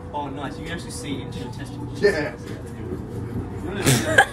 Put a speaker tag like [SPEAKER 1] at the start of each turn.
[SPEAKER 1] Oh, nice. You can actually see into your testicles.
[SPEAKER 2] Yeah.